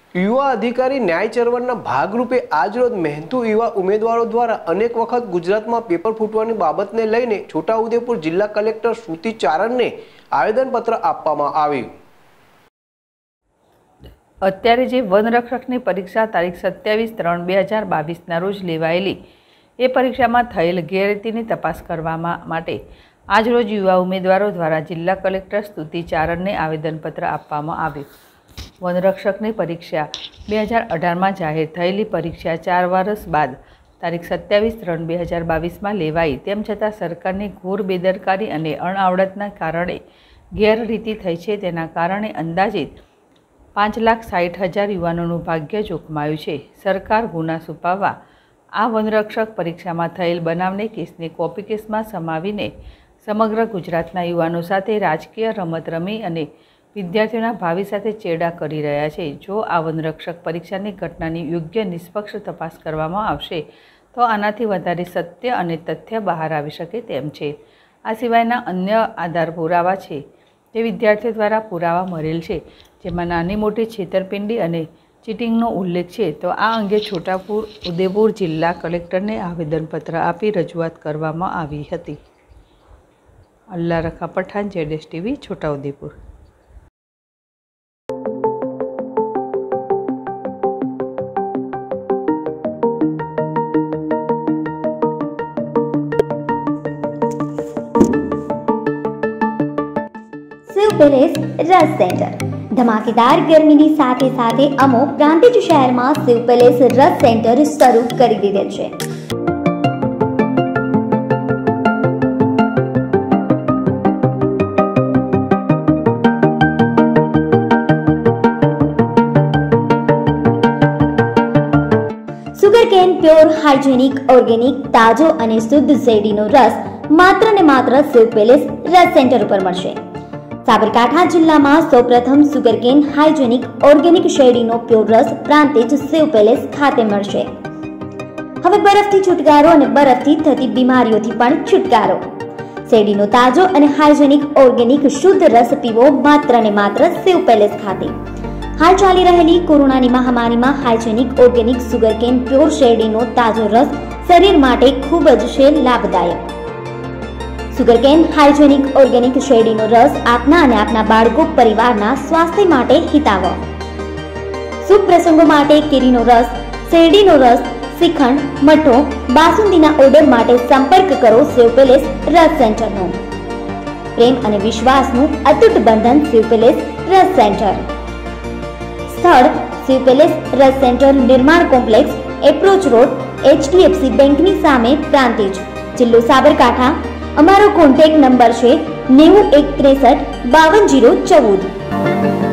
युवा अधिकारी न्याय चळवळના ભાગરૂપે આજરોજ મહેનતુ યુવા ઉમેદવારો દ્વારા અનેક વખત ગુજરાતમાં પેપર ફૂટવાની બાબતને લઈને છોટાઉદેપુર જિલ્લા કલેક્ટર શ્રુતિ ચારણને આવેદનપત્ર આપવામાં આવ્યું। અત્યારે જે વનરક્ષકની પરીક્ષા તારીખ 27/3/2022ના રોજ લેવાયેલી એ પરીક્ષામાં થયેલ ગેરરીતિની તપાસ કરવા માટે આજરોજ યુવા ઉમેદવારો દ્વારા જિલ્લા કલેક્ટર શ્રુતિ ચારણને આવેદનપત્ર આપવામાં આવ્યું। વનરક્ષકની પરીક્ષા 2018માં જાહેર થયેલી પરીક્ષા 4 વર્ષ બાદ તારીખ 27/3/2022માં લેવાઈ, તેમ છતાં સરકારની ઘોર બેદરકારી અને અણઆવડતના કારણે ગેરરીતિ થઈ છે। તેના કારણે અંદાજિત 5,60,000 યુવાનોનું ભાગ્ય જોખમાયું છે। સરકાર ગુના છુપાવવા આ વનરક્ષક પરીક્ષામાં થયેલ બનાવને કેસને કોપી કેસમાં સમાવીને સમગ્ર ગુજરાતના યુવાનો સાથે રાજકીય રમત રમી અને વિદ્યાર્થીઓના ભાવિ સાથે ચેડા કરી રહ્યા છે। જો આ વનરક્ષક પરીક્ષાની ઘટનાની યોગ્ય નિષ્પક્ષ તપાસ કરવામાં આવશે તો આનાથી વધારે સત્ય અને તથ્ય બહાર આવી શકે તેમ છે। આ સિવાયના અન્ય આધાર પુરાવા છે તે વિદ્યાર્થીઓ દ્વારા પુરાવા મળેલ છે, જેમાં નાની મોટી છેતરપિંડી અને ચીટિંગનો ઉલ્લેખ છે। તો આ અંગે છોટાઉદેપુર જિલ્લા કલેક્ટરને આવેદનપત્ર આપી રજૂઆત કરવામાં આવી હતી। Allah Rakha Pathan, ZS TV, Chhota Udepur. Shiv palace रस सेंटर धमाकेदार गर्मीनी साथे साथे अमो प्रांतिज शहर में शिव पैलेस रस सेंटर शुरू કરી દીધેલ છે। સુગરકેન પ્યોર હાઇજેનિક ઓર્ગેનિક તાજો અને શુદ્ધ શેરડીનો રસ માત્ર ને માત્ર शिव पैलेस रस सेंटर पर મળશે। साबरकांठा जिल्ला में सौप्रथम सुगरकेन हाइजेनिक ऑर्गेनिक शेरडीनो प्योर रस प्रांतिज शिव पैलेस खाते मळशे। हवे बरफथी छुटकारो अने बरफथी थती बीमारीओथी पण छुटकारो। शेरडीनो ताजो अने हाइजेनिक ऑर्गेनिक शुद्ध रस पीवो मात्र ने मात्र शिव पैलेस खाते। हाल चाली रहेली कोरोनानी महामारी में हाइजेनिक ऑर्गेनिक सुगरकेन प्योर शेरडीनो ताजो रस शरीर माटे खूब ज छे लाभदायक। सुगरकेन हाइजेनिक ऑर्गेनिक शेरडीनो रस आपना अने आपना बाळको परिवारना स्वास्थ्य माटे हितावह। शुभ प्रसंगो माटे केरीनो रस, शेरडीनो रस, श्रीखंड, मठो, बासुंदीना ऑर्डर माटे संपर्क करो शिव पैलेस रस सेंटरनो। प्रेम अने विश्वासनु अतूट बंधन शिव पैलेस रस सेंटर। स्थळ शिव पैलेस रस centre, Nirman complex, approach road, HDFC બેંકની સામે, પ્રાંતિજ, જિલ્લો સાબરકાંઠા। અમારો કોન્ટેક્ટ નંબર છે 9163 52 014।